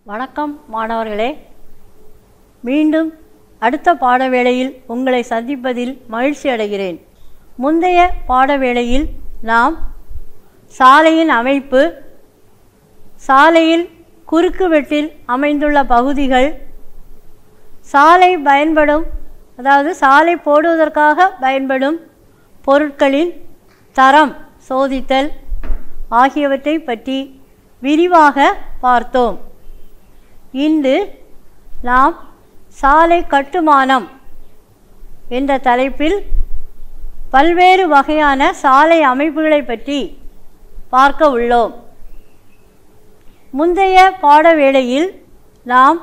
வணக்கம் மாணவர்களே, மீண்டும் அடுத்த பாடவேளையில் உங்களை சந்திப்பதில் மகிழ்ச்சி அடைகிறேன். முந்தைய பாடவேளையில் நாம் சாலையின் அமைப்பு, சாலையில் குறுக்கு வெட்டில் அமைந்துள்ள பகுதிகள், சாலை பயன்படும் சாலை போடுவதற்காக பயன்படும் பொருட்களின் தரம் சோதித்தல் ஆகியவற்றை பற்றி விரிவாக பார்த்தோம். இன்று நாம் சாலை கட்டுமானம் என்ற தலைப்பில் பல்வேறு வகையான சாலை அமைப்புகளை பற்றி பார்க்க உள்ளோம். முந்தைய பாடவேளையில் நாம்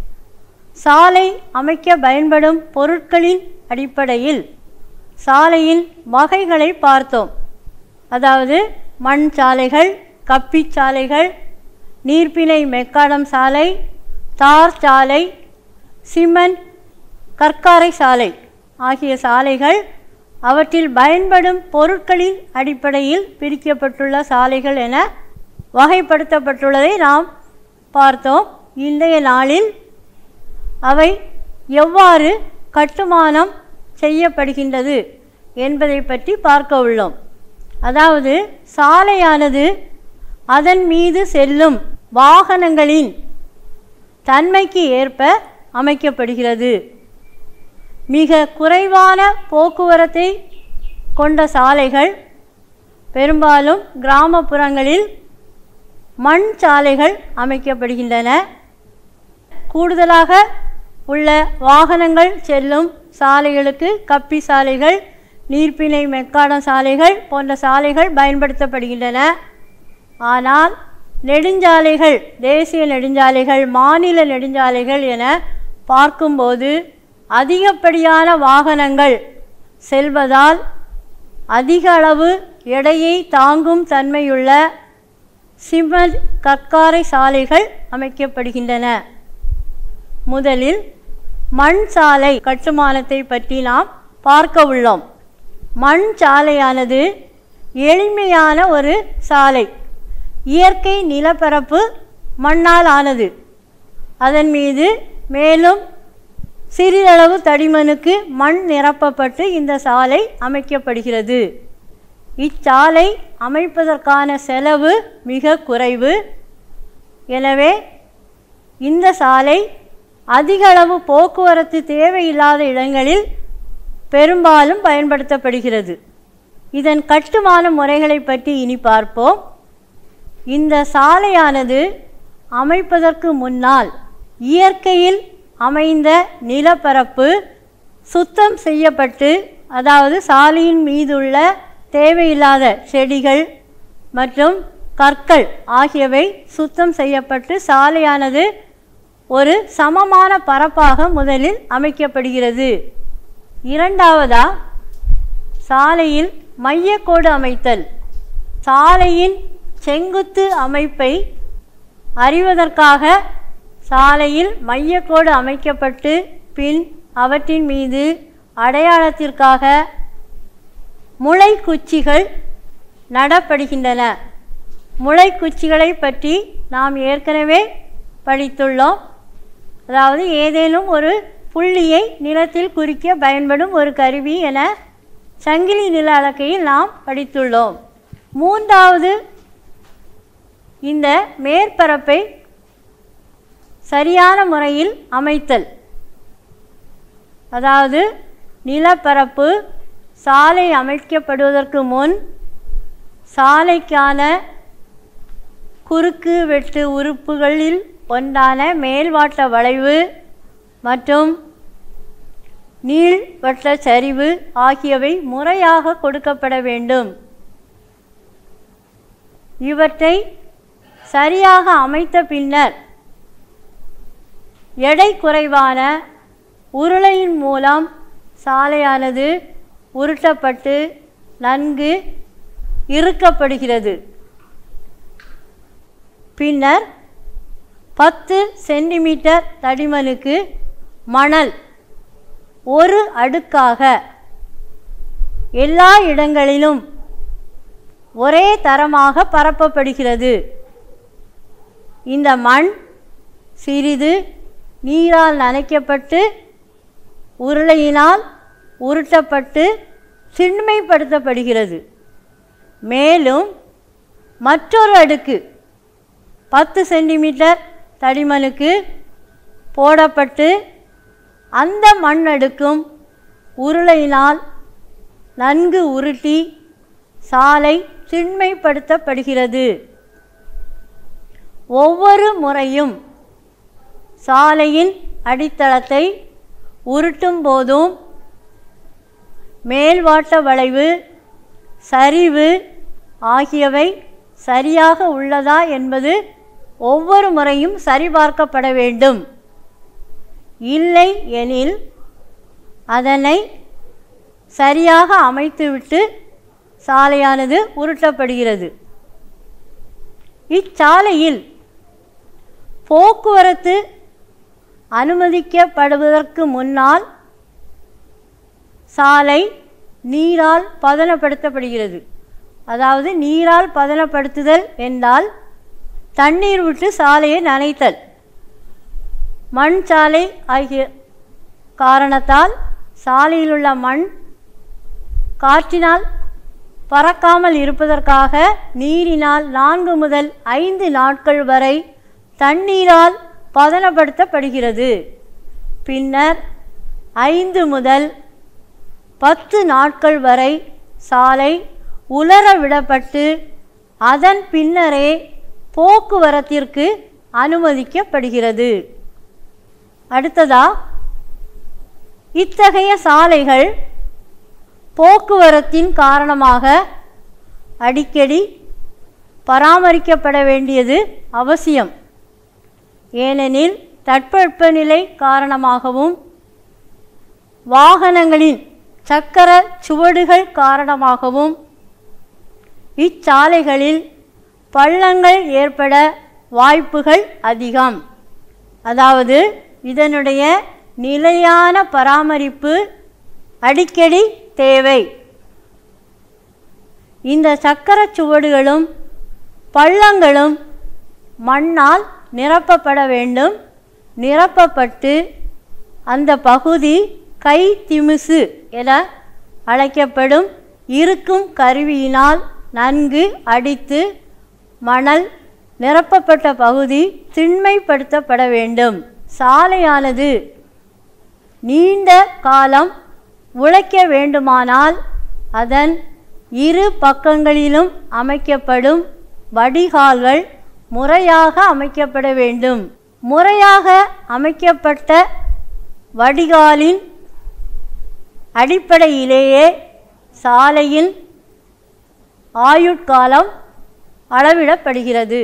சாலை அமைக்க பயன்படும் பொருட்களின் அடிப்படையில் சாலையின் வகைகளை பார்த்தோம். அதாவது மண் சாலைகள், கப்பி சாலைகள், நீர்ப்பிணை மெக்காடம் சாலை, தார் சாலை, சிமெண்ட் கற்காரை சாலை ஆகிய சாலைகள் அவற்றில் பயன்படும் பொருட்களின் அடிப்படையில் பிரிக்கப்பட்டுள்ள சாலைகள் என வகைப்படுத்தப்பட்டுள்ளதை நாம் பார்த்தோம். இன்றைய நாளில் அவை எவ்வாறு கட்டுமானம் செய்யப்படுகின்றது என்பதை பற்றி பார்க்க உள்ளோம். அதாவது சாலையானது அதன் மீது செல்லும் வாகனங்களின் தன்மைக்கு ஏற்ப அமைக்கப்படுகிறது. மிக குறைவான போக்குவரத்தை கொண்ட சாலைகள் பெரும்பாலும் கிராமப்புறங்களில் மண் சாலைகள் அமைக்கப்படுகின்றன. கூடுதலாக உள்ள வாகனங்கள் செல்லும் சாலைகளுக்கு கப்பி சாலைகள், நீர்ப்பிணை மெக்காடம் சாலைகள் போன்ற சாலைகள் பயன்படுத்தப்படுகின்றன. ஆனால் நெடுஞ்சாலைகள், தேசிய நெடுஞ்சாலைகள், மாநில நெடுஞ்சாலைகள் என பார்க்கும்போது அதிகப்படியான வாகனங்கள் செல்வதால் அதிக அளவு எடையை தாங்கும் தன்மையுள்ள சிமெண்ட் கற்காரை சாலைகள் அமைக்கப்படுகின்றன. முதலில் மண் சாலை கட்டுமானத்தை பற்றி நாம் பார்க்க உள்ளோம். மண் சாலையானது எளிமையான ஒரு சாலை. இயற்கை நிலப்பரப்பு மண்ணால் ஆனது. அதன் மீது மேலும் சிறிதளவு தடிமனுக்கு மண் நிரப்பப்பட்டு இந்த சாலை அமைக்கப்படுகிறது. இச்சாலை அமைப்பதற்கான செலவு மிக குறைவு. எனவே இந்த சாலை அதிக அளவு போக்குவரத்து தேவையில்லாத இடங்களில் பெரும்பாலும் பயன்படுத்தப்படுகிறது. இதன் கட்டுமான முறைகளை பற்றி இனி பார்ப்போம். இந்த சாலையானது அமைப்பதற்கு முன்னால் இயற்கையில் அமைந்த நிலப்பரப்பு சுத்தம் செய்யப்பட்டு, அதாவது சாலையின் மீதுள்ள தேவையில்லாத செடிகள் மற்றும் கற்கள் ஆகியவை சுத்தம் செய்யப்பட்டு சாலையானது ஒரு சமமான பரப்பாக முதலில் அமைக்கப்படுகிறது. இரண்டாவதா சாலையில் மையக்கோடு அமைத்தல். சாலையின் செங்குத்து அமைப்பை அறிவதற்காக சாலையில் மையக்கோடு அமைக்கப்பட்டு பின் அவற்றின் மீது அடையாளத்திற்காக முளைக்குச்சிகள் நடப்படுகின்றன. முளைக்குச்சிகளை பற்றி நாம் ஏற்கனவே படித்துள்ளோம். அதாவது ஏதேனும் ஒரு புள்ளியை நிலத்தில் குறிக்க பயன்படும் ஒரு கருவி என சங்கிலி நில அளக்கையில் நாம் படித்துள்ளோம். மூன்றாவது, இந்த மேற்பரப்பை சரியான முறையில் அமைத்தல். அதாவது நிலப்பரப்பு சாலை அமைக்கப்படுவதற்கு முன் சாலைக்கான குறுக்கு வெட்டு உறுப்புகளில் ஒன்றான மேல்வாட்ட வளைவு மற்றும் நீள்வட்ட சரிவு ஆகியவை முறையாக கொடுக்கப்பட வேண்டும். இவற்றை சரியாக அமைத்த பின்னர் எடை குறைவான உருளையின் மூலம் சாலையானது உருட்டப்பட்டு நன்கு இறுக்கப்படுகிறது. பின்னர் 10 சென்டிமீட்டர் தடிமனுக்கு மணல் ஒரு அடுக்காக எல்லா இடங்களிலும் ஒரே தரமாக பரப்பப்படுகிறது. இந்த மண் சிறிது நீரால் நனைக்கப்பட்டு உருளையினால் உருட்டப்பட்டு திண்மைப்படுத்தப்படுகிறது. மேலும் மற்றொரு அடுக்கு 10 சென்டிமீட்டர் தடிமனுக்கு போடப்பட்டு அந்த மண் அடுக்கும் உருளையினால் நன்கு உருட்டி சாலை திண்மைப்படுத்தப்படுகிறது. ஒவ்வொரு முறையும் சாலையின் அடித்தளத்தை உருட்டும் போதும் மேல்வாட்ட வளைவு, சரிவு ஆகியவை சரியாக உள்ளதா என்பது ஒவ்வொரு முறையும் சரிபார்க்கப்பட வேண்டும். இல்லை எனில் அதனை சரியாக அமைத்துவிட்டு சாலையானது உருட்டப்படுகிறது. இச்சாலையில் போக்குவரத்து அனுமதிக்கப்படுவதற்கு முன்னால் சாலை நீரால் பதனப்படுத்தப்படுகிறது. அதாவது நீரால் பதனப்படுத்துதல் என்றால் தண்ணீர் விட்டு சாலையை நனைத்தல். மண் சாலை ஆகிய காரணத்தால் சாலையில் உள்ள மண் காற்றினால் பறக்காமல் இருப்பதற்காக நீரினால் 4 முதல் 5 நாட்கள் வரை தண்ணீரால் பதனப்படுத்தப்படுகிறது. பின்னர் 5 முதல் 10 நாட்கள் வரை சாலை உலர விடப்பட்டு அதன் பின்னரே போக்குவரத்திற்கு அனுமதிக்கப்படுகிறது. அடுத்ததா, இத்தகைய சாலைகள் போக்குவரத்தின் காரணமாக அடிக்கடி பராமரிக்கப்பட வேண்டியது அவசியம். ஏனெனில் தட்பவெப்பநிலை காரணமாகவும் வாகனங்களின் சக்கர சுவடுகள் காரணமாகவும் இச்சாலைகளில் பள்ளங்கள் ஏற்பட வாய்ப்புகள் அதிகம். அதாவது இதனுடைய நிலையான பராமரிப்பு அடிக்கடி தேவை. இந்த சக்கர சுவடுகளும் பள்ளங்களும் மண்ணால் நிரப்பப்பட வேண்டும். நிரப்பப்பட்டு அந்த பகுதி கை திமிசு என அழைக்கப்படும் இருக்கும் கருவியினால் நன்கு அடித்து மணல் நிரப்பப்பட்ட பகுதி திண்மைப்படுத்தப்பட வேண்டும். சாலையானது நீண்ட காலம் உழைக்க வேண்டுமானால் அதன் இரு பக்கங்களிலும் அமைக்கப்படும் வடிகால்கள் முறையாக அமைக்கப்பட வேண்டும். முறையாக அமைக்கப்பட்ட வடிகாலின் அடிப்படையிலேயே சாலையின் ஆயுட்காலம் அளவிடப்படுகிறது.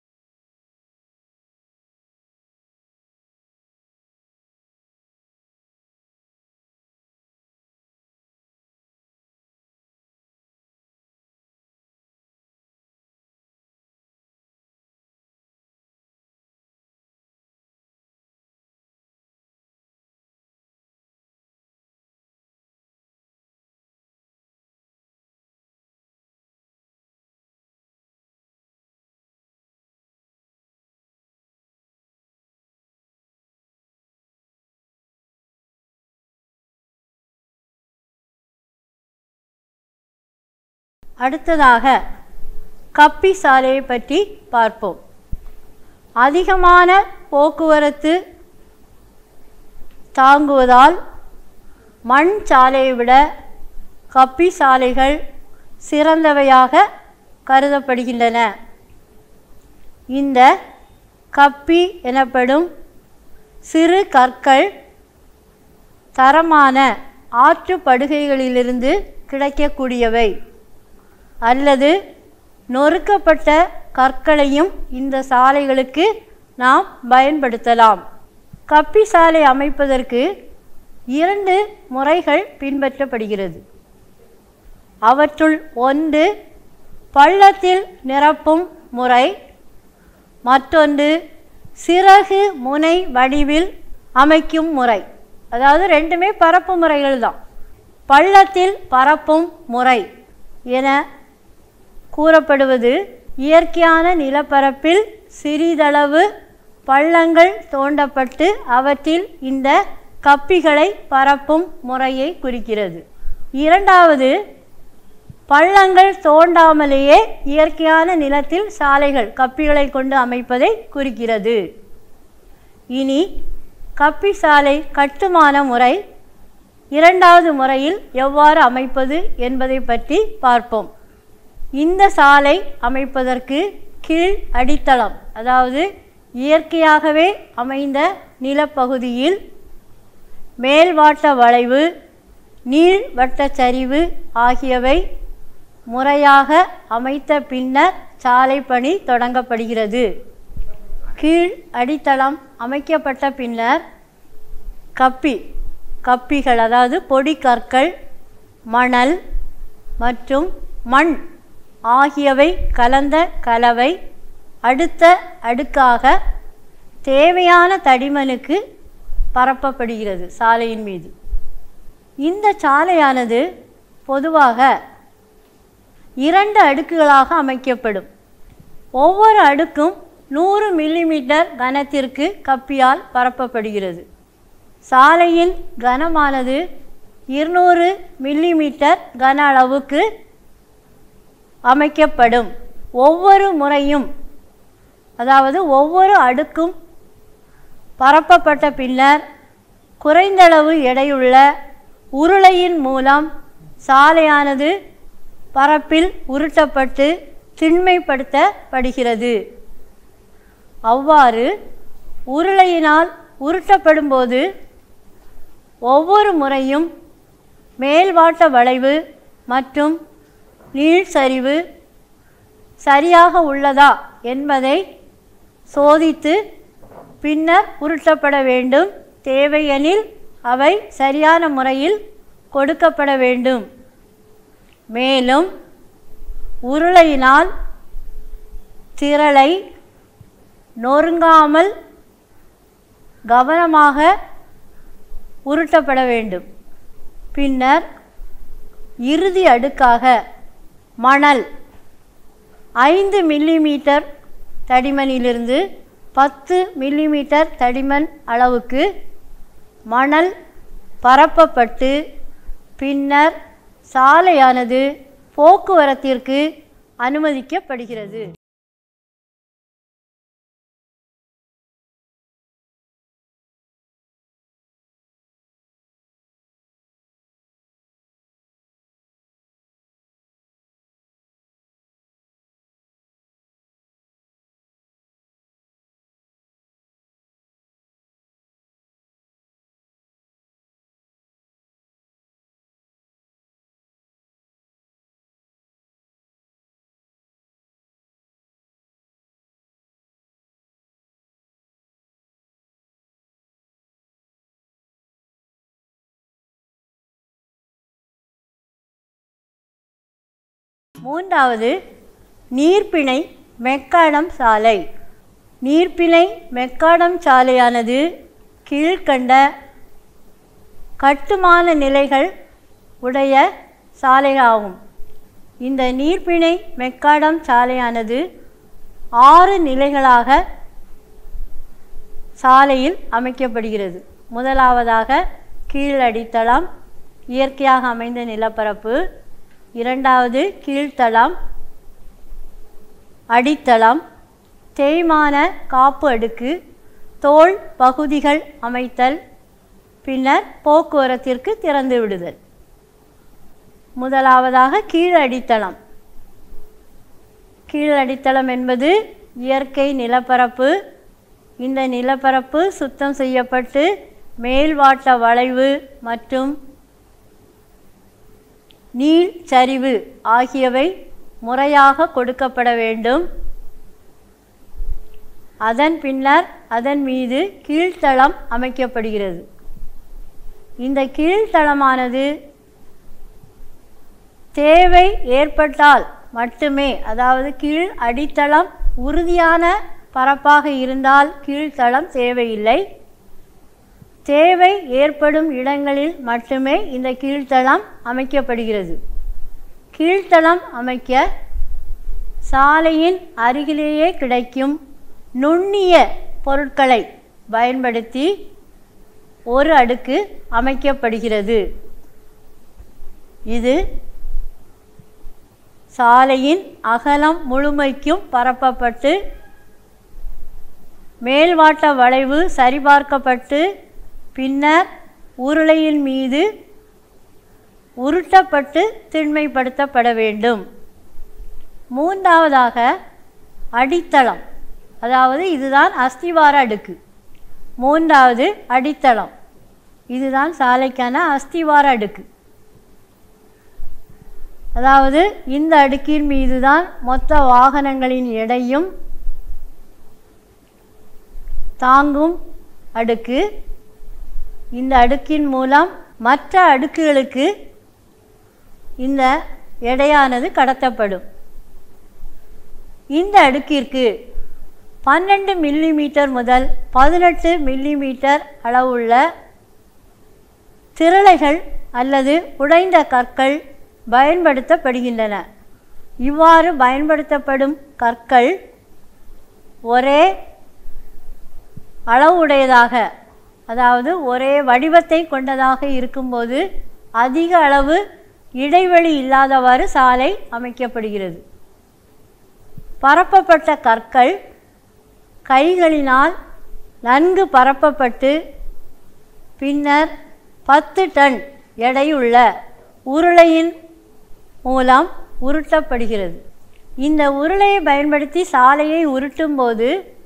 அடுத்ததாக கப்பி சாலையை பற்றி பார்ப்போம். அதிகமான போக்குவரத்து தாங்குவதால் மண் சாலையை விட கப்பி சாலைகள் சிறந்தவையாக கருதப்படுகின்றன. இந்த கப்பி எனப்படும் சிறு கற்கள் தரமான ஆற்றுப்படுகைகளிலிருந்து கிடைக்கக்கூடியவை அல்லது நொறுக்கப்பட்ட கற்களையும் இந்த சாலைகளுக்கு நாம் பயன்படுத்தலாம். கப்பி சாலை அமைப்பதற்கு 2 முறைகள் பின்பற்றப்படுகிறது. அவற்றுள் ஒன்று பள்ளத்தில் நிரப்பும் முறை, மற்றொன்று சிறகு முனை வடிவில் அமைக்கும் முறை. அதாவது ரெண்டுமே பரப்பு முறைகள் தான். பள்ளத்தில் பரப்பும் முறை என கூறப்படுவது இயற்கையான நிலப்பரப்பில் சிறிதளவு பள்ளங்கள் தோண்டப்பட்டு அவற்றில் இந்த கப்பிகளை பரப்பும் முறையை குறிக்கிறது. இரண்டாவது, பள்ளங்கள் தோண்டாமலேயே இயற்கையான நிலத்தில் சாலைகள் கப்பிகளை கொண்டு அமைப்பதை குறிக்கிறது. இனி கப்பி சாலை கட்டுமான முறை இரண்டாவது முறையில் எவ்வாறு அமைப்பது என்பதை பற்றி பார்ப்போம். இந்த சாலை அமைப்பதற்கு கீழ் அடித்தளம், அதாவது இயற்கையாகவே அமைந்த நிலப்பகுதியில் மேல்வாட்ட வளைவு, நீள்வட்ட சரிவு ஆகியவை முறையாக அமைத்த பின்னர் சாலை பணி தொடங்கப்படுகிறது. கீழ் அடித்தளம் அமைக்கப்பட்ட பின்னர் கப்பிகள், அதாவது பொடி கற்கள், மணல் மற்றும் மண் ஆகியவை கலந்த கலவை அடுத்த அடுக்காக தேவையான தடிமனுக்கு பரப்பப்படுகிறது சாலையின் மீது. இந்த சாலையானது பொதுவாக 2 அடுக்குகளாக அமைக்கப்படும். ஒவ்வொரு அடுக்கும் 100 மில்லிமீட்டர் கனத்திற்கு கப்பியால் பரப்பப்படுகிறது. சாலையின் கனமானது 200 மில்லிமீட்டர் கன அளவுக்கு அமைக்கப்படும். ஒவ்வொரு முறையும், அதாவது ஒவ்வொரு அடுக்கும் பரப்பப்பட்ட பின்னர் குறைந்தளவு எடையுள்ள உருளையின் மூலம் சாலையானது பரப்பில் உருட்டப்பட்டு திண்மைப்படுத்தப்படுகிறது. அவ்வாறு உருளையினால் உருட்டப்படும்போது ஒவ்வொரு முறையும் மேல்வாட்ட வளைவு மற்றும் நீள்சரிவு சரியாக உள்ளதா என்பதை சோதித்து பின்னர் உருட்டப்பட வேண்டும். தேவையெனில் அவை சரியான முறையில் கொடுக்கப்பட வேண்டும். மேலும் உருளையினால் திரளை நொறுங்காமல் கவனமாக உருட்டப்பட வேண்டும். பின்னர் இறுதி அடுக்காக மணல் 5 மில்லிமீட்டர் தடிமனிலிருந்து 10 மில்லிமீட்டர் தடிமன் அளவுக்கு மணல் பரப்பப்பட்டு பின்னர் சாலையானது போக்குவரத்திற்கு அனுமதிக்கப்படுகிறது. மூன்றாவது, நீர்ப்பிணை மெக்காடம் சாலை. நீர்ப்பிணை மெக்காடம் சாலையானது கீழ்கண்ட கட்டுமான நிலைகள் உடைய சாலையாகும். இந்த நீர்ப்பிணை மெக்காடம் சாலையானது 6 நிலைகளாக சாலையில் அமைக்கப்படுகிறது. முதலாவதாக கீழடித்தளம், இயற்கையாக அமைந்த நிலப்பரப்பு. இரண்டாவது கீழ்த்தளம், அடித்தளம், தேய்மான காப்பு அடுக்கு, தோல் பகுதிகள் அமைத்தல், பின்னர் போக்குவரத்திற்கு திறந்து விடுதல். முதலாவதாக கீழடித்தளம். கீழடித்தளம் என்பது இயற்கை நிலப்பரப்பு. இந்த நிலப்பரப்பு சுத்தம் செய்யப்பட்டு மேல்வாட்ட வளைவு மற்றும் நீள் சரிவு ஆகியவை முறையாக கொடுக்கப்பட வேண்டும். அதன் பின்னர் அதன் மீது கீழ்த்தளம் அமைக்கப்படுகிறது. இந்த கீழ்த்தளமானது தேவை ஏற்பட்டால் மட்டுமே, அதாவது கீழ் அடித்தளம் உறுதியான பரப்பாக இருந்தால் கீழ்த்தளம் தேவையில்லை. தேவை ஏற்படும் இடங்களில் மட்டுமே இந்த கீழ்த்தளம் அமைக்கப்படுகிறது. கீழ்த்தளம் அமைக்க சாலையின் அருகிலேயே கிடைக்கும் நுண்ணிய பொருட்களை பயன்படுத்தி ஒரு அடுக்கு அமைக்கப்படுகிறது. இது சாலையின் அகலம் முழுமைக்கும் பரப்பப்பட்டு மேல்வாட்ட வளைவு சரிபார்க்கப்பட்டு பின்னர் உருளையின் மீது உருட்டப்பட்டு திண்மைப்படுத்தப்பட வேண்டும். மூன்றாவதாக அடித்தளம், அதாவது இதுதான் அஸ்திவார அடுக்கு. மூன்றாவது அடித்தளம், இதுதான் சாலைக்கான அஸ்திவார அடுக்கு. அதாவது இந்த அடுக்கின் மீது தான் மொத்த வாகனங்களின் எடையும் தாங்கும் அடுக்கு. இந்த அடுக்கின் மூலம் மற்ற அடுக்குகளுக்கு இந்த எடையானது கடத்தப்படும். இந்த அடுக்கிற்கு 12 மில்லிமீட்டர் முதல் 18 மில்லிமீட்டர் அளவுள்ள திரளைகள் அல்லது உடைந்த கற்கள் பயன்படுத்தப்படுகின்றன. இவ்வாறு பயன்படுத்தப்படும் கற்கள் ஒரே அளவுடையதாக, அதாவது ஒரே வடிவத்தை கொண்டதாக இருக்கும்போது அதிக அளவு இடைவெளி இல்லாதவாறு சாலை அமைக்கப்படுகிறது. பரப்பப்பட்ட கற்கள் கைகளினால் நன்கு பரப்பப்பட்டு பின்னர் 10 டன் எடையுள்ள உருளையின் மூலம் உருட்டப்படுகிறது. இந்த உருளையை பயன்படுத்தி சாலையை உருட்டும்போது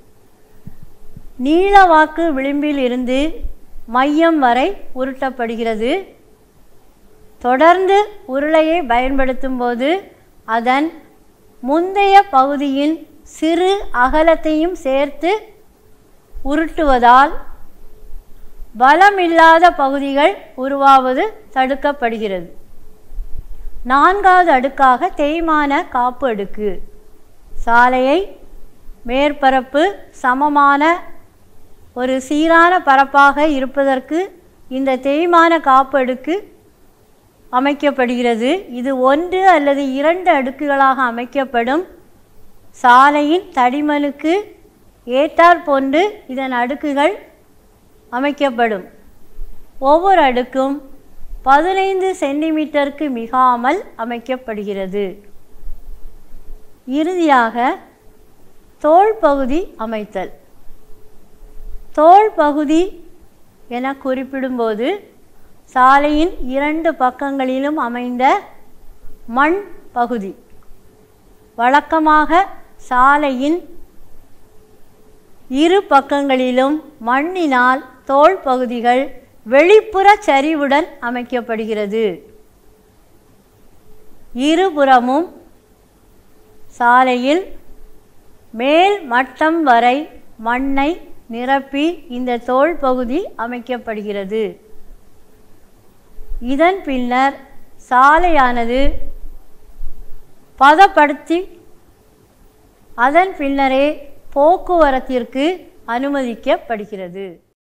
நீளவாக்கு விளிம்பில் இருந்து மையம் வரை உருட்டப்படுகிறது. தொடர்ந்து உருளையை பயன்படுத்தும் போது அதன் முந்தைய பகுதியின் சிறு அகலத்தையும் சேர்த்து உருட்டுவதால் பலமில்லாத பகுதிகள் உருவாவது தடுக்கப்படுகிறது. நான்காவது அடுக்காக தேய்மான காப்பு அடுக்கு. சாலையை மேற்பரப்பு சமமான ஒரு சீரான பரப்பாக இருப்பதற்கு இந்த தேய்மான காப்பு அடுக்கு அமைக்கப்படுகிறது. இது 1 அல்லது 2 அடுக்குகளாக அமைக்கப்படும். சாலையின் தடிமனுக்கு ஏற்றாற்போன்று இதன் அடுக்குகள் அமைக்கப்படும். ஒவ்வொரு அடுக்கும் 15 சென்டிமீட்டருக்கு மிகாமல் அமைக்கப்படுகிறது. இறுதியாக தோள் பகுதி அமைத்தல். தோள் பகுதி என குறிப்பிடும்போது சாலையின் 2 பக்கங்களிலும் அமைந்த மண் பகுதி. வழக்கமாக சாலையின் இரு பக்கங்களிலும் மண்ணினால் தோள் பகுதிகள் வெளிப்புற சரிவுடன் அமைக்கப்படுகிறது. இருபுறமும் சாலையில் மேல் மட்டம் வரை மண்ணை நிரப்பி இந்த தோள் பகுதி அமைக்கப்படுகிறது. இதன் பின்னர் சாலையானது பதப்படுத்தி அதன் பின்னரே போக்குவரத்திற்கு அனுமதிக்கப்படுகிறது.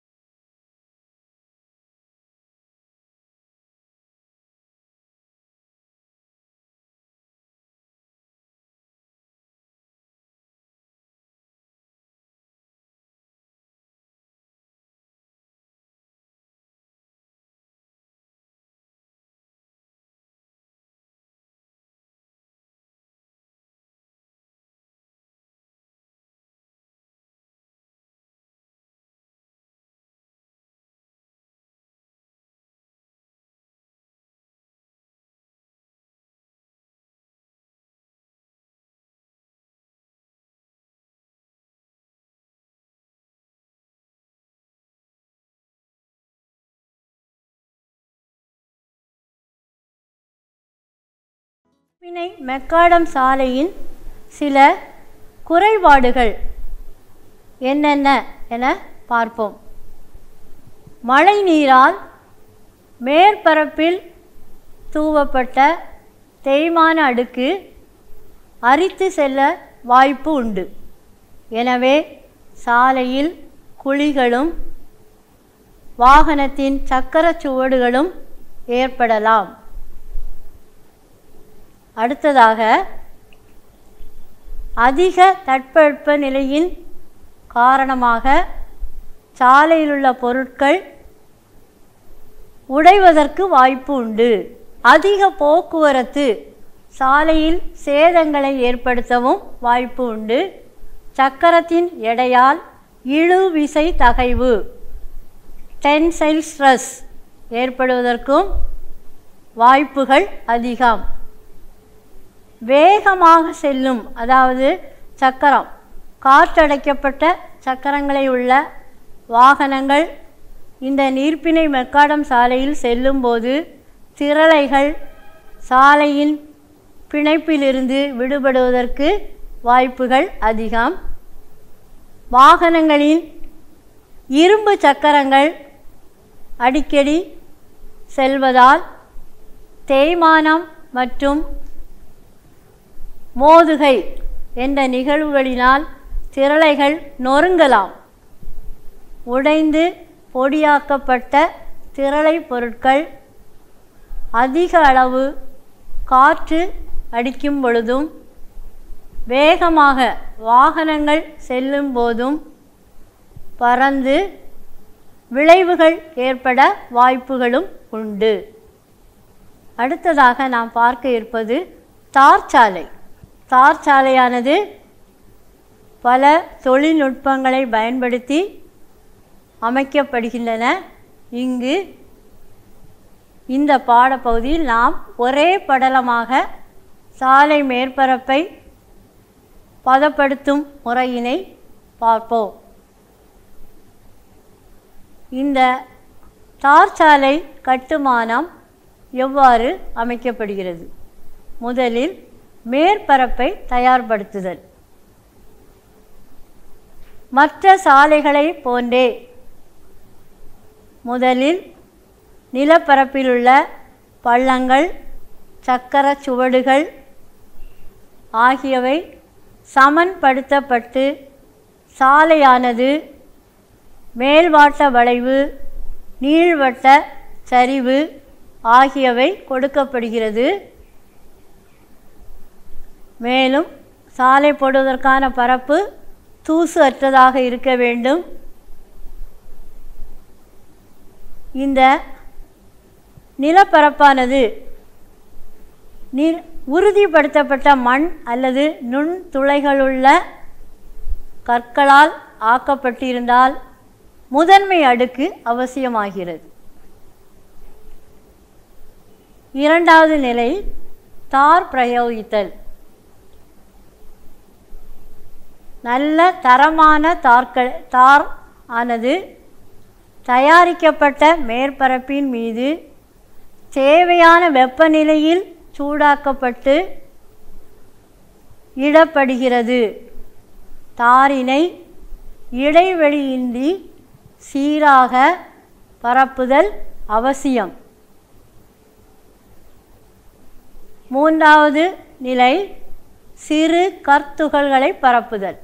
பிணை மெக்காடம் சாலையின் சில குறைபாடுகள் என்னென்ன என பார்ப்போம். மழை நீரால் மேற்பரப்பில் தூவப்பட்ட தேய்மான அடுக்கு அரித்து செல்ல வாய்ப்பு உண்டு. எனவே சாலையில் குழிகளும் வாகனத்தின் சக்கர சுவடுகளும் ஏற்படலாம். அடுத்ததாக அதிக தட்பவெப்ப நிலையின் காரணமாக சாலையில் உள்ள பொருட்கள் உடைவதற்கு வாய்ப்பு உண்டு. அதிக போக்குவரத்து சாலையில் சேதங்களை ஏற்படுத்தவும் வாய்ப்பு உண்டு. சக்கரத்தின் எடையால் இழுவிசை தகைவு டென்சைல் ஸ்ட்ரெஸ் ஏற்படுவதற்கும் வாய்ப்புகள் அதிகம். வேகமாக செல்லும், அதாவது சக்கரம் காற்றடைக்கப்பட்ட சக்கரங்களை உள்ள வாகனங்கள் இந்த நீர்ப்பிணை மெக்காடம் சாலையில் செல்லும்போது திரளைகள் சாலையின் பிணைப்பிலிருந்து விடுபடுவதற்கு வாய்ப்புகள் அதிகம். வாகனங்களின் இரும்பு சக்கரங்கள் அடிக்கடி செல்வதால் தேய்மானம் மற்றும் மோதுகை என்ற நிகழ்வுகளினால் திரளைகள் நொறுங்கலாம். உடைந்து பொடியாக்கப்பட்ட திரளை பொருட்கள் அதிக அளவு காற்று அடிக்கும் பொழுதும் வேகமாக வாகனங்கள் செல்லும் போதும் பறந்து விளைவுகள் ஏற்பட வாய்ப்புகளும் உண்டு. அடுத்ததாக நாம் பார்க்க இருப்பது தார் சாலை. தார் சாலையானது பல தொழில்நுட்பங்களை பயன்படுத்தி அமைக்கப்படுகின்றன. இங்கு இந்த பாடப்பகுதியில் நாம் ஒரே படலமாக சாலை மேற்பரப்பை பதப்படுத்தும் முறையினை பார்ப்போம். இந்த தார் சாலை கட்டுமானம் எவ்வாறு அமைக்கப்படுகிறது? முதலில் மேற்பரப்பை தயார்படுத்துதல். மற்ற சாலைகளை போன்றே முதலில் நிலப்பரப்பிலுள்ள பள்ளங்கள், சக்கர சுவடுகள் ஆகியவை சமன்படுத்தப்பட்டு சாலையானது மேல்வாட்ட வளைவு, நீள்வட்ட சரிவு ஆகியவை கொடுக்கப்படுகிறது. மேலும் சாலை போடுவதற்கான பரப்பு தூசு அற்றதாக இருக்க வேண்டும். இந்த நிலப்பரப்பானது உறுதிப்படுத்தப்பட்ட மண் அல்லது நுண் துளைகளுள்ள கற்களால் ஆக்கப்பட்டிருந்தால் முதன்மை அடுக்கு அவசியமாகிறது. இரண்டாவது நிலை தார் பிரயோகித்தல். நல்ல தரமான தார் ஆனது தயாரிக்கப்பட்ட மேற்பரப்பின் மீது தேவையான வெப்பநிலையில் சூடாக்கப்பட்டு இடப்படுகிறது. தாரினை இடைவெளியின்றி சீராக பரப்புதல் அவசியம். மூன்றாவது நிலை சிறு கற்துகள்களை பரப்புதல்.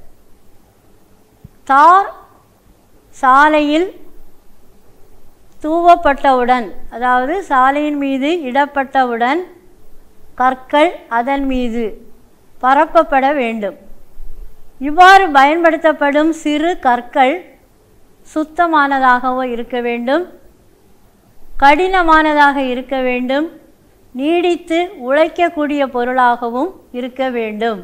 தார் சாலையில் தூவப்பட்டவுடன், அதாவது சாலையின் மீது இடப்பட்டவுடன் கற்கள் அதன் மீது பரப்பப்பட வேண்டும். இவ்வாறு பயன்படுத்தப்படும் சிறு கற்கள் சுத்தமானதாகவோ இருக்க வேண்டும், கடினமானதாக இருக்க வேண்டும், நீடித்து உழைக்கக்கூடிய பொருளாகவும் இருக்க வேண்டும்.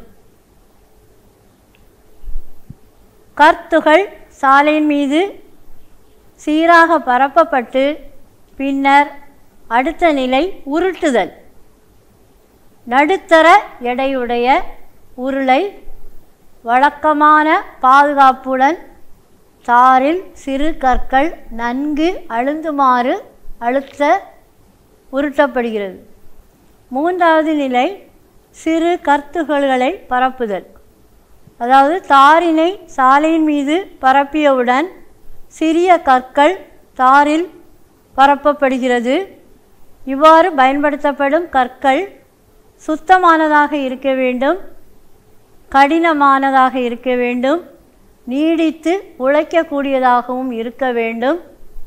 கற்துகள் சாலையின் மீது சீராக பரப்பப்பட்டு பின்னர் அடுத்த நிலை உருட்டுதல். நடுத்தர எடையுடைய உருளை வழக்கமான பாதுகாப்புடன் தாரில் சிறு கற்கள் நன்கு அழுந்துமாறு அழுத்த உருட்டப்படுகிறது. மூன்றாவது நிலை சிறு கற்துகள்களை பரப்புதல். அதாவது தாரினை சாலையின் மீது பரப்பியவுடன் சிறிய கற்கள் தாரில் பரப்பப்படுகிறது. இவ்வாறு பயன்படுத்தப்படும் கற்கள் சுத்தமானதாக இருக்க வேண்டும், கடினமானதாக இருக்க வேண்டும், நீடித்து உழைக்கக்கூடியதாகவும் இருக்க வேண்டும்,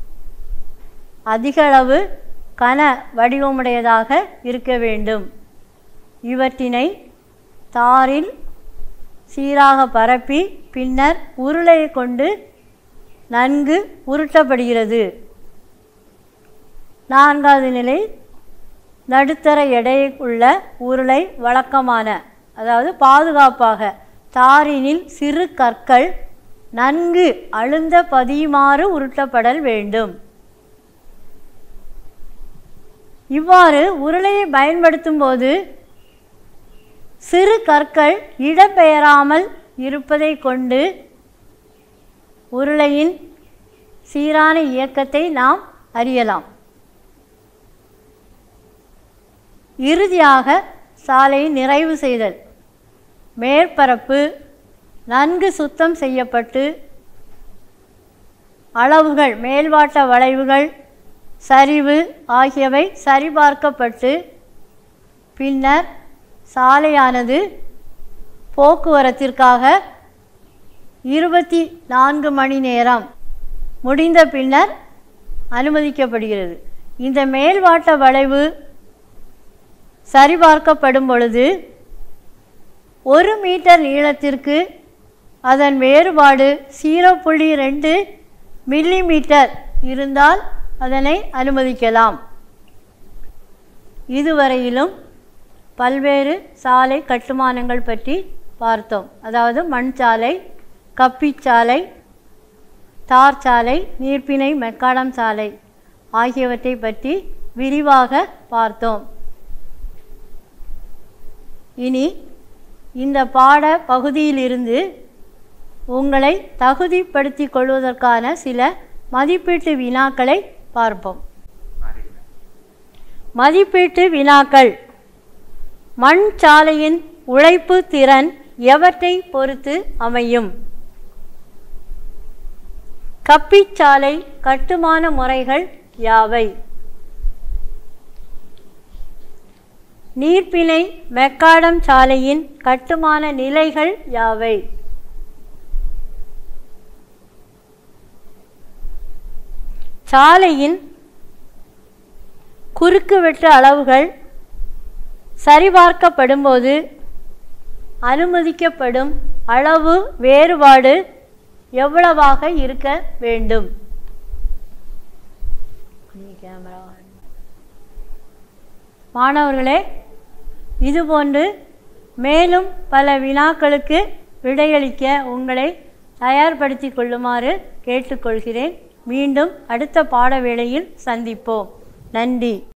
அதிகளவு கன வடிவமுடையதாக இருக்க வேண்டும். இவற்றினை தாரில் சீராக பரப்பி பின்னர் உருளையை கொண்டு நன்கு உருட்டப்படுகிறது. 4வது நிலை நடுத்தர எடையை உள்ள உருளை வழக்கமான அதாவது பாதுகாப்பாக தாரினில் சிறு கற்கள் நன்கு அழுந்த பதியுமாறு உருட்டப்படல் வேண்டும். இவ்வாறு உருளையை பயன்படுத்தும் போது சிறு கற்கள் இடம்பெயராமல் இருப்பதை கொண்டு உருளையின் சீரான இயக்கத்தை நாம் அறியலாம். இறுதியாக சாலையை நிறைவு செய்தல். மேற்பரப்பு நன்கு சுத்தம் செய்யப்பட்டு அளவுகள் மேல்வாட்ட வளைவுகள் சரிவு ஆகியவை சரிபார்க்கப்பட்டு பின்னர் சாலையானது போக்குவரத்திற்காக 24 மணி நேரம் முடிந்த பின்னர் அனுமதிக்கப்படுகிறது. இந்த மேல்வாட்ட வளைவு சரிபார்க்கப்படும் பொழுது 1 மீட்டர் நீளத்திற்கு அதன் வேறுபாடு 0.2 மில்லிமீட்டர் இருந்தால் அதனை அனுமதிக்கலாம். இதுவரையிலும் பல்வேறு சாலை கட்டுமானங்கள் பற்றி பார்த்தோம். அதாவது மண் சாலை, கப்பிச்சாலை, தார் சாலை, நீர்ப்பிணை மெக்காடம் சாலை ஆகியவற்றை பற்றி விரிவாக பார்த்தோம். இனி இந்த பாட பகுதியிலிருந்து உங்களை தகுதிப்படுத்திக் கொள்வதற்கான சில மதிப்பீட்டு வினாக்களை பார்ப்போம். மதிப்பீட்டு வினாக்கள். மண் சாலையின் உழைப்பு திறன் எவற்றை பொறுத்து அமையும்? கப்பிச்சாலை கட்டுமான முறைகள் யாவை? நீர்ப்பிணை மெக்காடம் சாலையின் கட்டுமான நிலைகள் யாவை? சாலையின் குறுக்கு வெட்டு அளவுகள் சரிபார்க்கப்படும்போது அனுமதிக்கப்படும் அளவு வேறுபாடு எவ்வளவாக இருக்க வேண்டும்? மாணவர்களே, இதுபோன்று மேலும் பல வினாக்களுக்கு விடையளிக்க உங்களை தயார்படுத்தி கொள்ளுமாறு கேட்டுக்கொள்கிறேன். மீண்டும் அடுத்த பாட வேளையில் சந்திப்போம். நன்றி.